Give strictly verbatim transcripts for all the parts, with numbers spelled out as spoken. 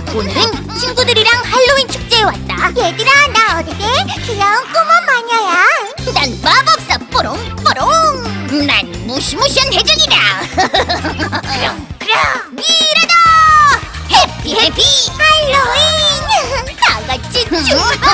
오늘은 친구들이랑 할로윈 축제에 왔다. 얘들아, 나 어때? 귀여운 꼬마 마녀야. 난 마법사 뽀롱뽀롱. 난 무시무시한 해적이다. 그럼 그럼 미라다. 해피 해피 할로윈. 다 같이 출발.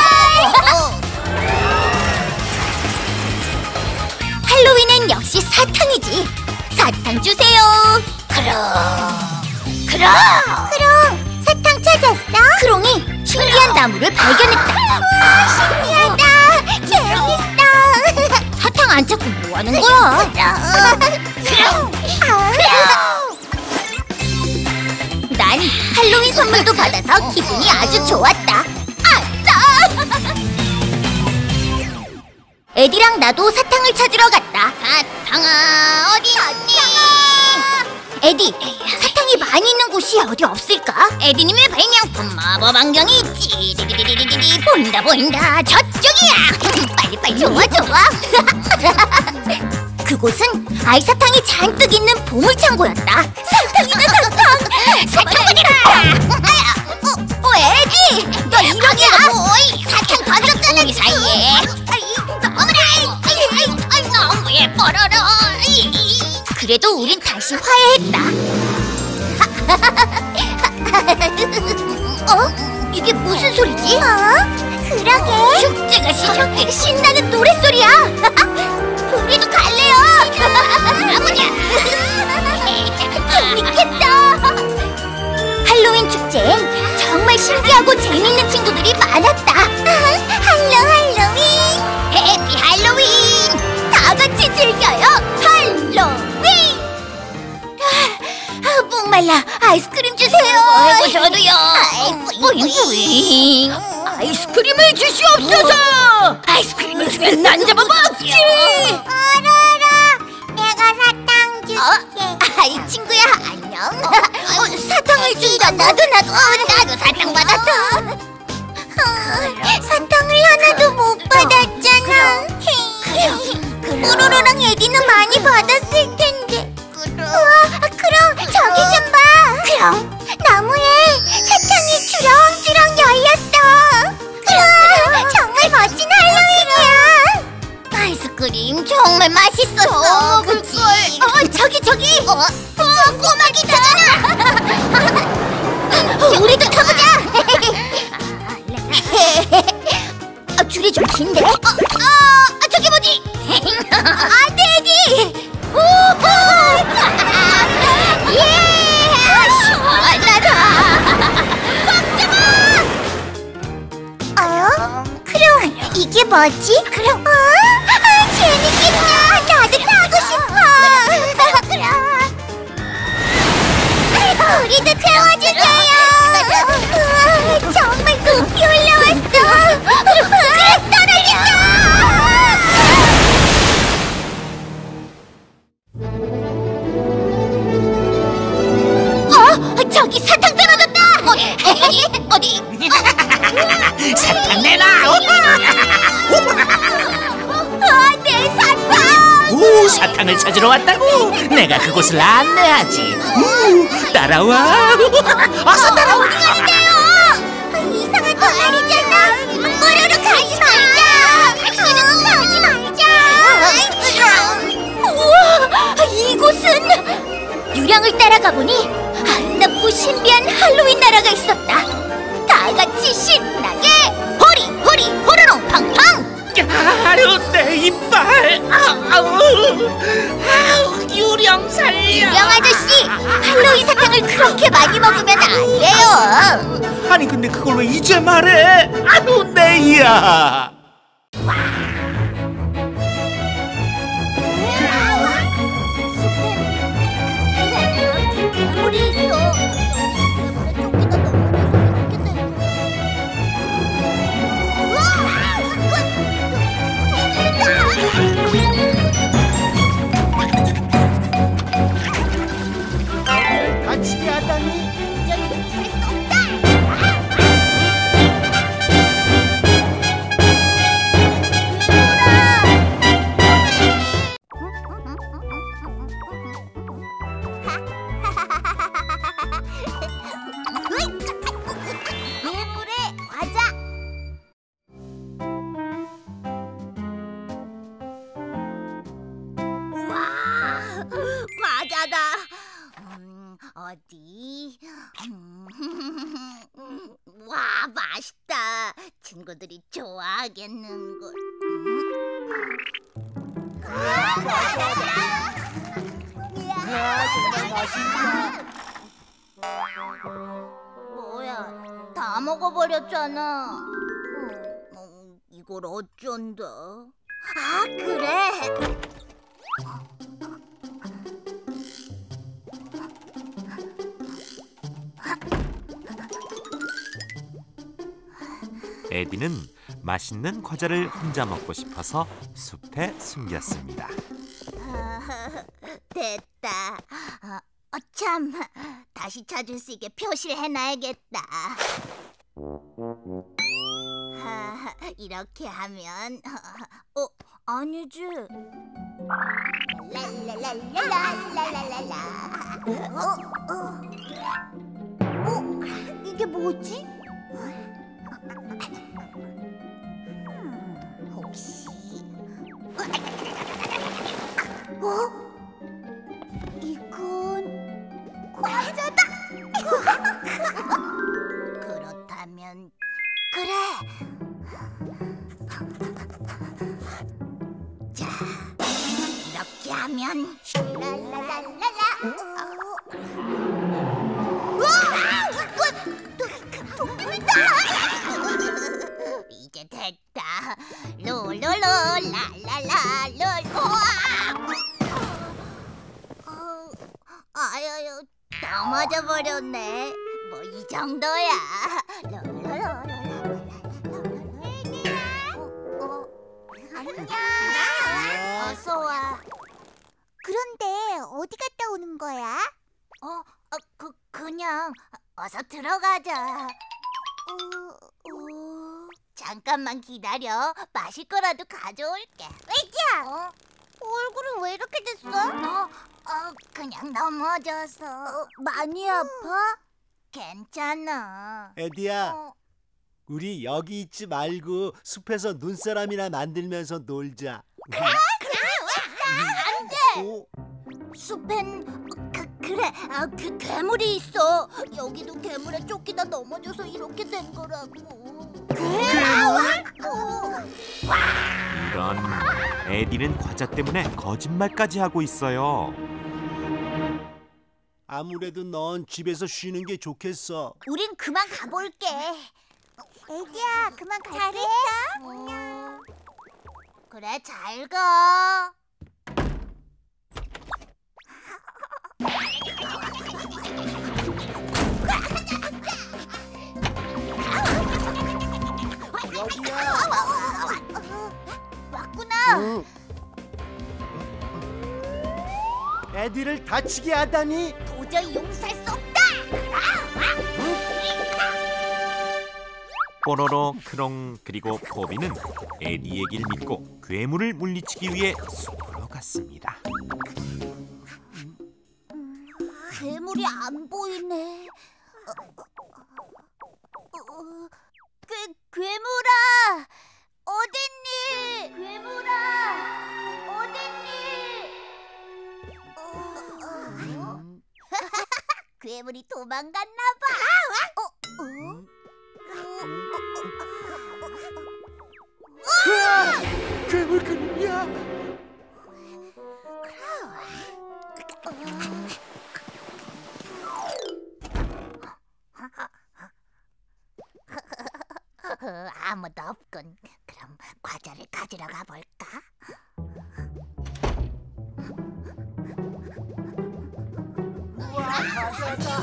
할로윈은 역시 사탕이지. 사탕 주세요. 그럼 그럼 크롱, 사탕 찾았어? 크롱이 신기한 나무를 발견했다. 우와, 신기하다. 재밌어. 사탕 안 찾고 뭐 하는 거야? 크롱. 난 할로윈 선물도 받아서 기분이 아주 좋았다. 아싸! 에디랑 나도 사탕을 찾으러 갔다. 사탕아, 어디 있니? 에디, 사탕이 많이 있는 곳이 어디 없을까? 에디님의 발명품 마법 안경이 있지. 디디디디디디 보인다 보인다. 저쪽이야. 빨리 빨리 좋아 좋아. 그곳은 알사탕이 잔뜩 있는 보물창고였다. 사탕이다 사탕. 사탕이다. 어, 어, 에디, 너 이러냐? 오이, 사탕 던졌잖아 이 사이에. 어머나, 아이, 너무 예뻐라라. 그래도 우린 다시 화해했다. 어? 이게 무슨 소리지? 어? 그러게. 축제가 시작해. 신나는 노랫소리야. 우리도 갈래요. 아버냐. 재밌겠다. 할로윈 축제엔 정말 신기하고 재밌는 친구들이 많았다. 할로 할로윈. 해피 할로윈. 다 같이 즐겨요. 할로윈. 아, 목말라. 아이스크림 주세요. 아이고 저도요. 뿌잉뿌잉. 아이스크림을 주시옵소서. 아이스크림을 주면 난 잡아먹지. 어라라, 내가 사탕 줄게. 어? 아이 친구야 안녕. 어, 사탕을 준다. 나도 나도. 어, 나도 사탕 받았다. 어, 사탕을 하나도 못 받았잖아. 뽀로로랑 에디는 많이 받았을 텐데. 우와, 그럼 저기 좀 봐. 그럼 나무에 사탕이 주렁주렁 열렸어. 우와, 정말 멋진 할로윈이야. 아이스크림 정말 맛있었어. 그치? 어, 저기 저기. 어, 어 꼬마기잖아. 어, 우리도 타보자. 아, 줄이 좀 긴데. 어, 어, 저기 뭐지? 안돼 에디. 오, 예, 시원하다. 꽉 잡아. 어? 그럼 이게 뭐지? 그럼 어? 아, 재밌겠다. 나도 타고 싶어. 그럼 우리도 태워주세요. 우와, 정말 높이 올라왔어. 그래, 떨어진다. 어, 저기 사탕 떨어졌다. 어디? 어디? 어디? 사탕 내놔. 아, 내 사탕! 오, 사탕을 찾으러 왔다고? 내가 그곳을 안내하지. 우, 따라와. 어서 따라와. 이상한 동아리잖아. 뽀로로 가지 말자. 가지 말자. 우와, 이곳은 유령을 따라가 보니 아름답고 신비한 할로윈 나라가 있었다. 다 같이 신나게 호리 호리 호로롱 팡팡. 아유, 내 이빨. 아우, 아우, 유령 살려. 유령 아저씨, 할로윈 사탕을 그렇게 많이 먹으면 안 돼요. 아니 근데 그걸 왜 이제 말해? 아유, 내 이야. 괴물이 있어. 같이 하다니. 어디? 와, 맛있다. 친구들이 좋아하겠는걸. 와, 정말 맛있다. 뭐야, 다 먹어버렸잖아. 어, 어, 이걸 어쩐다. 아, 그래. 에디는 맛있는 과자를 혼자 먹고 싶어서 숲에 숨겼습니다. 됐다. 어, 어, 참, 다시 찾을 수 있게 표시를 해놔야겠다. 아, 이렇게 하면 어, 아니지. 랄랄랄랄랄랄랄랄라. 어, 어. 어? 이게 뭐지? 혹시 어? 이건 과자다. 그렇다면 그래. 자, 이렇게 하면 랄랄랄랄라. 이제 됐다. 롤롤롤 랄랄라 롤. 어, 아유, 다 맞아버렸네. 뭐 이 정도야. 안녕. 어서 와. 그런데 어디 갔다 오는 거야? 어, 어, 그 그냥 어서 들어가자. 어, 어... 잠깐만 기다려. 마실 거라도 가져올게. 애기야, 어? 얼굴은 왜 이렇게 됐어? 너, 어, 그냥 넘어져서. 어, 많이 아파? 괜찮아. 에디야, 어, 우리 여기 있지 말고 숲에서 눈사람이나 만들면서 놀자. 안 돼. 어? 숲엔 그, 그래. 아, 그 괴물이 있어. 여기도 괴물에 쫓기다 넘어져서 이렇게 된 거라고. 괴물? 이런, 에디는 과자 때문에 거짓말까지 하고 있어요. 아무래도 넌 집에서 쉬는 게 좋겠어. 우린 그만 가볼게. 애기야, 그만 갈게. 잘했어. 어, 그래, 잘 가. 여기야. 왔구나. 응. 에디를 다치게 하다니. 도저히 용서할 수 없다. 뽀로로, 크롱, 그리고 포비는 에디 얘기를 믿고 괴물을 물리치기 위해 숲으로 갔습니다. 괴물이 안 보이네. 어, 어, 괴, 괴물아, 어딨니? 괴물아, 어딨니? 어, 어, 괴물이 도망갔나 봐. 어, 어? 으아! 괴물 그림이야. 아무도 없군. 그럼 과자를 가지러 가볼까? 우와, 과자다.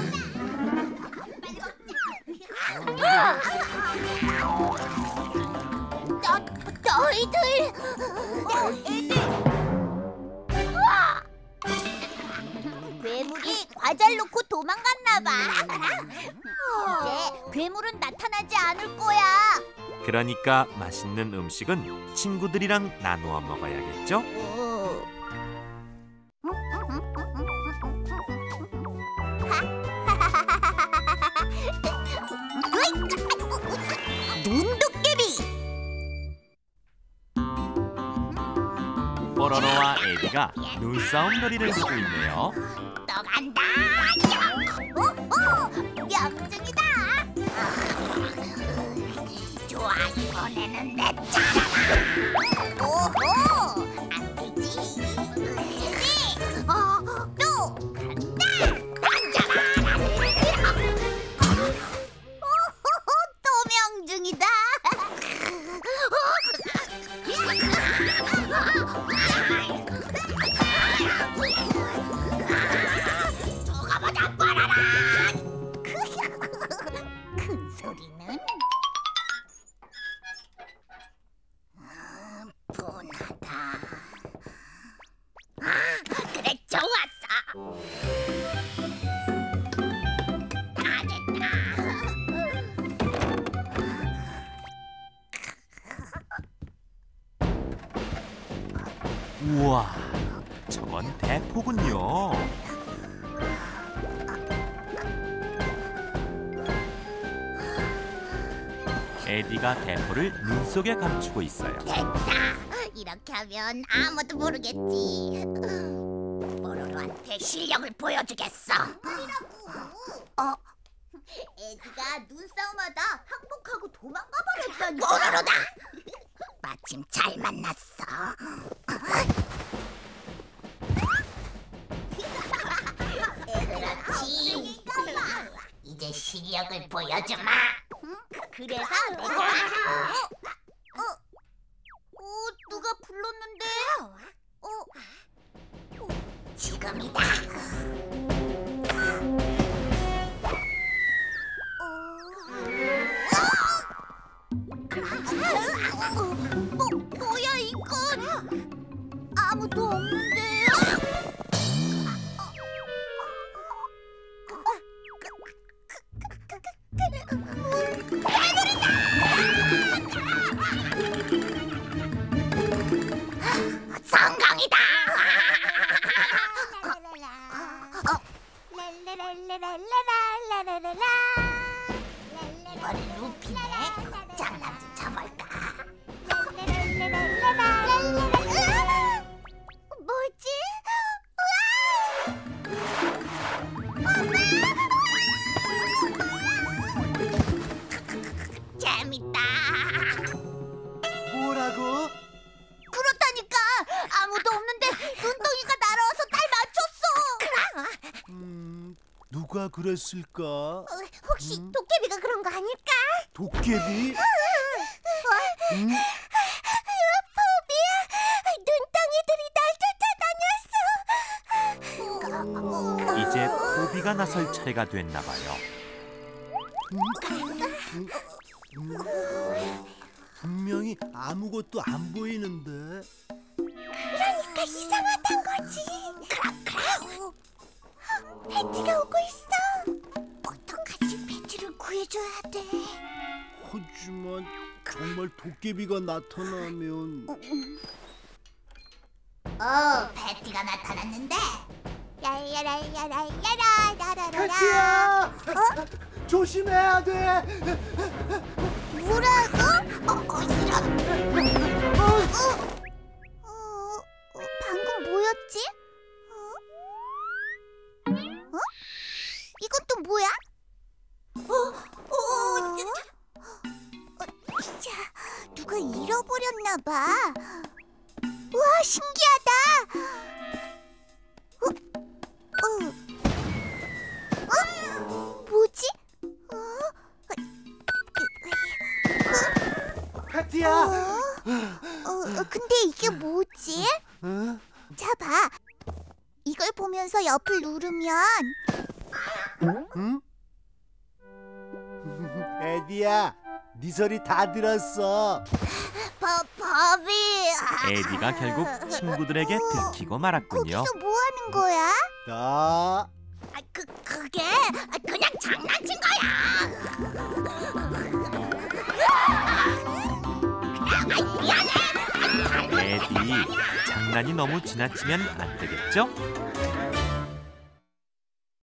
너, 너희들! 어, 애들! 우와! 괴물이 과자를 놓고 도망갔나 봐. 이제 괴물은 나타나지 않을 거야. 그러니까 맛있는 음식은 친구들이랑 나누어 먹어야겠죠? 눈도깨비! 뽀로로와 에디가 눈싸움 놀이를 하고 있네요. 또 간다. 우와, 저건 대포군요. 에디가 대포를 눈 속에 감추고 있어요. 됐다. 이렇게 하면 아무도 모르겠지. 뽀로로한테 실력을 보여주겠어. 어? 에디가 눈싸움하다 항복하고 도망가 버렸다니. 뽀로로다. 마침 잘 만났어. 그렇지. 이제 실력을 보여주마. 그래서 내가 어? 어? 누가 불렀는데? 어? 지금이다. 어, 뭐, 뭐야 이건? 아무도 없는데요? 성공이다. 이번엔 루피네. 장난 좀 쳐볼까? 뭐지? 재밌다. 뭐라고? 그렇다니까. 아무도 없는데 눈덩이가 날아와서 날 맞췄어. 음, 누가 그랬을까? 어, 혹시 도깨비가 그런 거 아닐까? 도깨비? 음? 포비야, 눈덩이들이 날 쫓아다녔어. 이제 포비가 나설 차례가 됐나 봐요. 분명히 아무것도 안 보이는데. 그러니까 이상하단 거지. 크락크락. 패티가 오고 있어. 어떡하지? 패티를 구해줘야 돼. 하지만 정말 도깨비가 나타나면 어, 패티가 나타났는데. 랄랄랄랄랄랄랄랄랄라. 패티야! 어? 조심해야 돼. 뭐라고? 어, 어, 이런. 어, 어, 어, 방금 뭐였지? 어? 어? 이건 또 뭐야? 어, 어, 어, 자, 누가 잃어버렸나 봐. 우와, 신기하다. 어, 어, 어, 뭐지? 어? 패티야! 어? 어, 근데 이게 뭐지? 어? 자, 봐. 이걸 보면서 옆을 누르면 응? 에디야, 네 소리 다 들었어. 버, 버비. 에디가 결국 친구들에게 들키고 말았군요. 거기서 뭐 하는 거야? 나 아, 그, 그게 그냥 장난친 거야. 에디, 장난이 너무 지나치면 안 되겠죠?